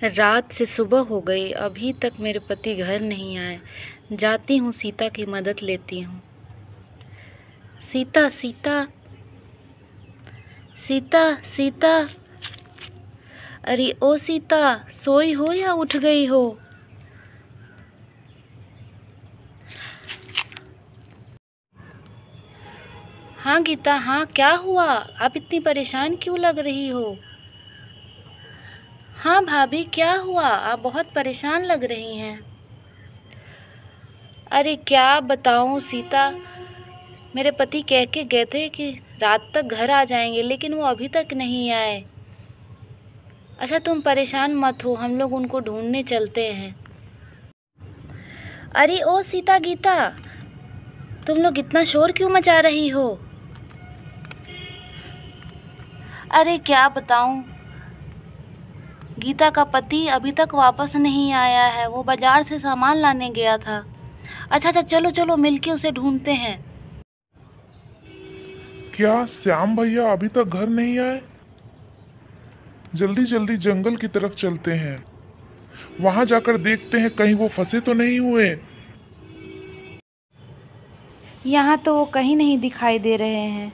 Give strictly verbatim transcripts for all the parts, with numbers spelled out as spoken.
रात से सुबह हो गई, अभी तक मेरे पति घर नहीं आए। जाती हूँ, सीता की मदद लेती हूँ। सीता सीता सीता सीता। अरे ओ सीता, सोई हो या उठ गई हो? हाँ गीता, हाँ क्या हुआ? आप इतनी परेशान क्यों लग रही हो? हाँ भाभी, क्या हुआ? आप बहुत परेशान लग रही हैं। अरे क्या बताऊँ सीता, मेरे पति कह के गए थे कि रात तक घर आ जाएंगे, लेकिन वो अभी तक नहीं आए। अच्छा तुम परेशान मत हो, हम लोग उनको ढूंढने चलते हैं। अरे ओ सीता गीता, तुम लोग इतना शोर क्यों मचा रही हो? अरे क्या बताऊं, गीता का पति अभी तक वापस नहीं आया है। वो बाजार से सामान लाने गया था। अच्छा अच्छा, चलो चलो मिलके उसे ढूंढते हैं। क्या श्याम भैया अभी तक घर नहीं आए? जल्दी जल्दी जंगल की तरफ चलते हैं, वहां जाकर देखते हैं कहीं वो फंसे तो नहीं हुए। यहाँ तो वो कहीं नहीं दिखाई दे रहे हैं।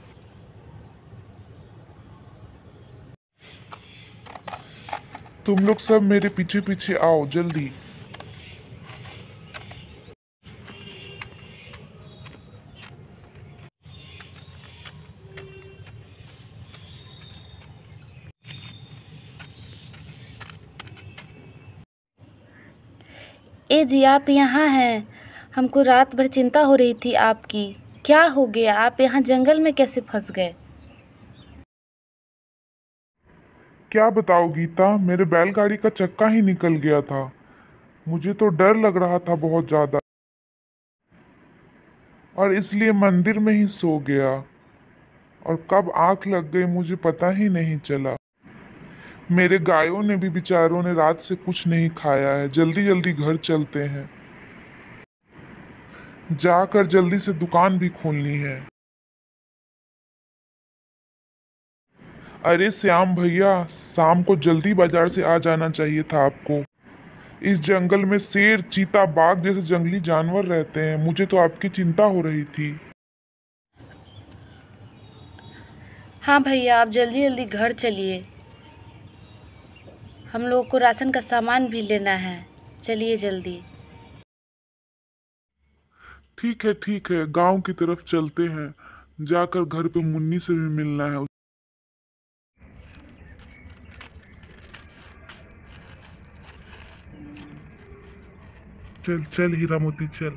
तुम लोग सब मेरे पीछे पीछे आओ जल्दी। ए जी, आप यहाँ हैं? हमको रात भर चिंता हो रही थी आपकी। क्या हो गया? आप यहाँ जंगल में कैसे फंस गए? क्या बताओ गीता, मेरे बैलगाड़ी का चक्का ही निकल गया था। मुझे तो डर लग रहा था बहुत ज्यादा, और इसलिए मंदिर में ही सो गया, और कब आंख लग गई मुझे पता ही नहीं चला। मेरे गायों ने भी बेचारों ने रात से कुछ नहीं खाया है। जल्दी जल्दी घर चलते हैं, जाकर जल्दी से दुकान भी खोलनी है। अरे श्याम भैया, शाम को जल्दी बाजार से आ जाना चाहिए था आपको। इस जंगल में शेर, चीता, बाघ जैसे जंगली जानवर रहते हैं। मुझे तो आपकी चिंता हो रही थी। हाँ भैया, आप जल्दी जल्दी घर चलिए, हम लोग को राशन का सामान भी लेना है। चलिए जल्दी। ठीक है ठीक है, गांव की तरफ चलते हैं, जाकर घर पे मुन्नी से भी मिलना है। चल चल हीरा मोती चल।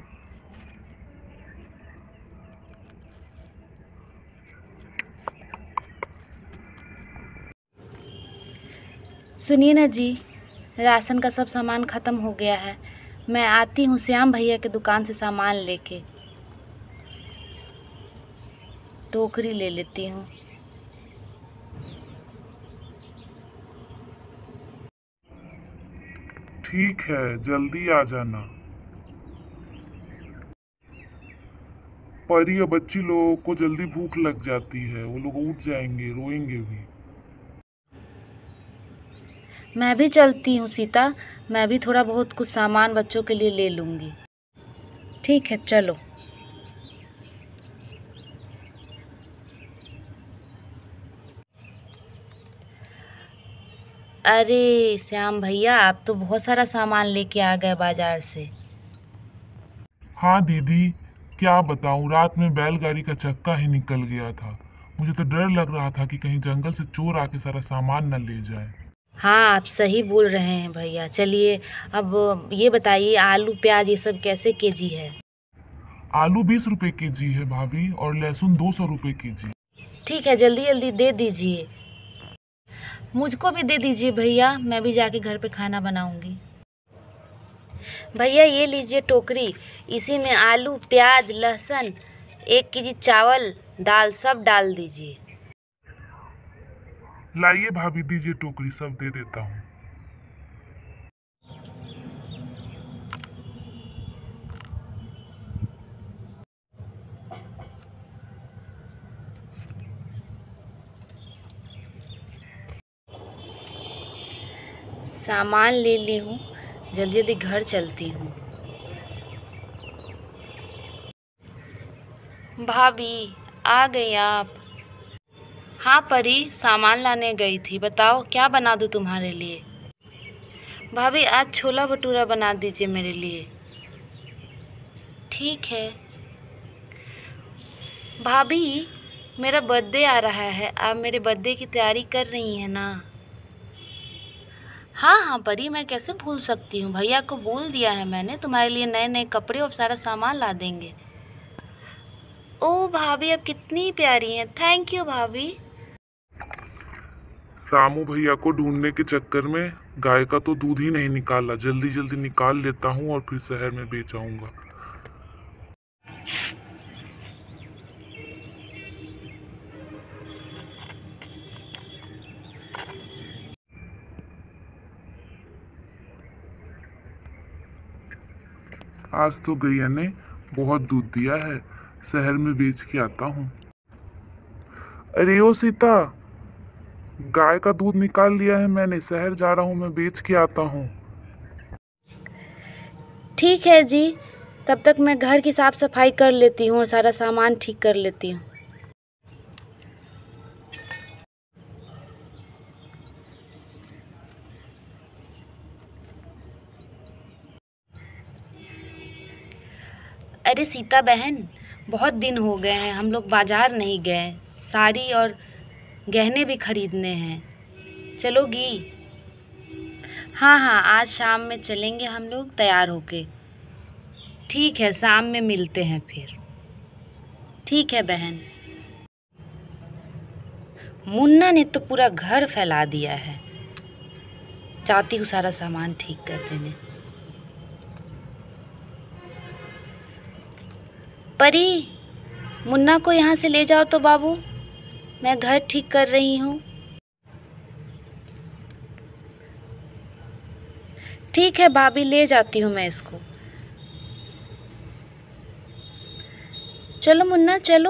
सुनिए ना जी, राशन का सब सामान ख़त्म हो गया है। मैं आती हूँ श्याम भैया के दुकान से सामान लेके। टोकरी ले लेती हूँ। ठीक है, जल्दी आ जाना। परी और बच्ची लोगों को जल्दी भूख लग जाती है, वो लोग उठ जाएंगे, रोएंगे भी। मैं भी चलती हूँ सीता, मैं भी थोड़ा बहुत कुछ सामान बच्चों के लिए ले लूँगी। ठीक है चलो। अरे श्याम भैया, आप तो बहुत सारा सामान लेके आ गए बाजार से। हाँ दीदी, क्या बताऊं, रात में बैलगाड़ी का चक्का ही निकल गया था। मुझे तो डर लग रहा था कि कहीं जंगल से चोर आके सारा सामान न ले जाए। हाँ आप सही बोल रहे हैं भैया। चलिए अब ये बताइए, आलू प्याज ये सब कैसे केजी है? आलू बीस रुपए के जी है भाभी, और लहसुन दो सौ रुपए के जी। ठीक है, जल्दी जल्दी दे दीजिए। मुझको भी दे दीजिए भैया, मैं भी जाके घर पे खाना बनाऊंगी। भैया ये लीजिए टोकरी, इसी में आलू प्याज लहसुन, एक केजी चावल दाल सब डाल दीजिए। लाइए भाभी, दीजिए टोकरी, सब दे देता हूँ। सामान ले ली हूँ, जल्दी जल्दी घर चलती हूँ। भाभी आ गई आप? हाँ परी, सामान लाने गई थी। बताओ क्या बना दूँ तुम्हारे लिए? भाभी आज छोला भटूरा बना दीजिए मेरे लिए। ठीक है। भाभी मेरा बर्थडे आ रहा है, आप मेरे बर्थडे की तैयारी कर रही हैं ना? हाँ हाँ परी, मैं कैसे भूल सकती हूँ। भैया को बोल दिया है मैंने, तुम्हारे लिए नए नए कपड़े और सारा सामान ला देंगे। ओह भाभी आप कितनी प्यारी हैं। थैंक यू भाभी। रामू भैया को ढूंढने के चक्कर में गाय का तो दूध ही नहीं निकाला। जल्दी जल्दी निकाल लेता हूँ और फिर शहर में बेच आऊंगा। आज तो गैया ने बहुत दूध दिया है, शहर में बेच के आता हूँ। अरे ओ सीता, गाय का दूध निकाल लिया है मैंने, शहर जा रहा हूँ मैं, बेच के आता हूँ। ठीक है जी, तब तक मैं घर की साफ सफाई कर लेती हूँ और सारा सामान ठीक कर लेती हूँ। अरे सीता बहन, बहुत दिन हो गए हैं, हम लोग बाजार नहीं गए। साड़ी और गहने भी खरीदने हैं, चलोगी? हाँ हाँ, आज शाम में चलेंगे हम लोग तैयार होके। ठीक है, शाम में मिलते हैं फिर। ठीक है बहन। मुन्ना ने तो पूरा घर फैला दिया है, चाहती हूँ सारा सामान ठीक कर देने। परी, मुन्ना को यहाँ से ले जाओ तो बाबू, मैं घर ठीक कर रही हूँ। ठीक है भाभी, ले जाती हूँ मैं इसको। चलो मुन्ना चलो।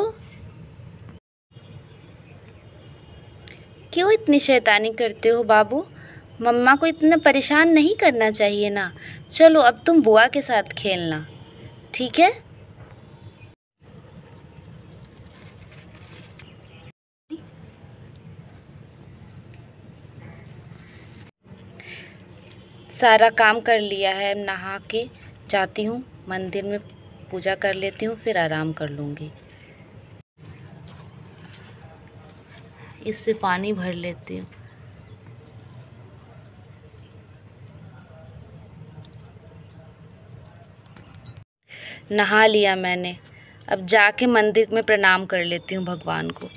क्यों इतनी शैतानी करते हो बाबू? मम्मा को इतना परेशान नहीं करना चाहिए ना। चलो अब तुम बुआ के साथ खेलना, ठीक है? सारा काम कर लिया है, नहा के जाती हूँ मंदिर में, पूजा कर लेती हूँ, फिर आराम कर लूँगी। इससे पानी भर लेती हूँ। नहा लिया मैंने, अब जाके मंदिर में प्रणाम कर लेती हूँ भगवान को।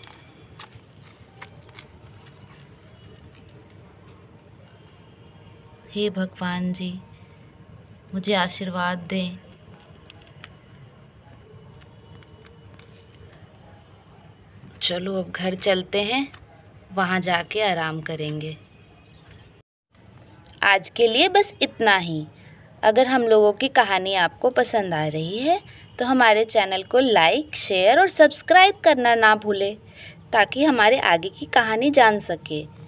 हे भगवान जी, मुझे आशीर्वाद दें। चलो अब घर चलते हैं, वहाँ जाके आराम करेंगे। आज के लिए बस इतना ही। अगर हम लोगों की कहानी आपको पसंद आ रही है तो हमारे चैनल को लाइक, शेयर और सब्सक्राइब करना ना भूलें, ताकि हमारे आगे की कहानी जान सके।